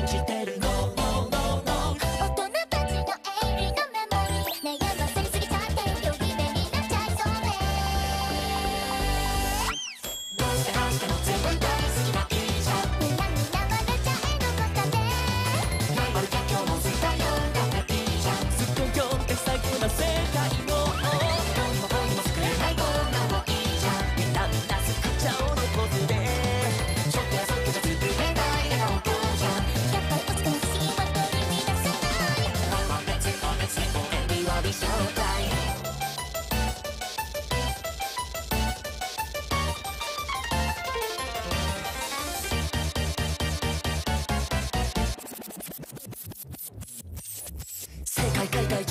信じてる No No No No 大人たちの鋭利なメモリー悩ませすぎちゃってより目になっちゃいそうねどうしてかしても全部大好きないいじゃんみんな笑っちゃえのことでライバル逆境もついたよだっていいじゃんすっごい強化最高な世界をどうにもこうにも作れないこんなもいいじゃんみんな作っちゃおうのポーズでちょっとやそっとじゃ作れない笑顔じゃんやっぱり落ち込むしは取り乱せないまあ別の別に ONLY は美少体世界海外